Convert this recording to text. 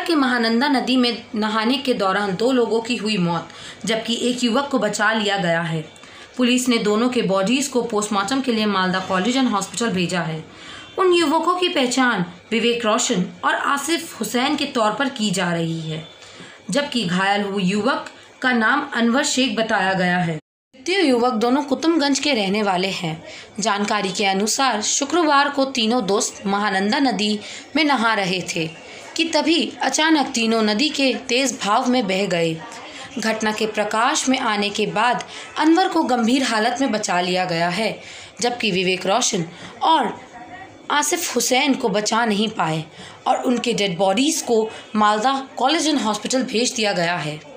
के महानंदा नदी में नहाने के दौरान 2 लोगों की हुई मौत, जबकि एक युवक को बचा लिया गया है। पुलिस ने दोनों के बॉडीज को पोस्टमार्टम के लिए मालदा कॉलेजियन हॉस्पिटल भेजा है। उन युवकों की पहचान विवेक रोशन और आसिफ हुसैन के तौर पर की जा रही है, जबकि घायल हुए युवक का नाम अनवर शेख बताया गया है। मृत्यु युवक दोनों कुतुबगंज के रहने वाले हैं। जानकारी के अनुसार शुक्रवार को तीनों दोस्त महानंदा नदी में नहा रहे थे कि तभी अचानक तीनों नदी के तेज भाव में बह गए। घटना के प्रकाश में आने के बाद अनवर को गंभीर हालत में बचा लिया गया है, जबकि विवेक रोशन और आसिफ हुसैन को बचा नहीं पाए और उनके डेड बॉडीज़ को मालदा कॉलेजियन हॉस्पिटल भेज दिया गया है।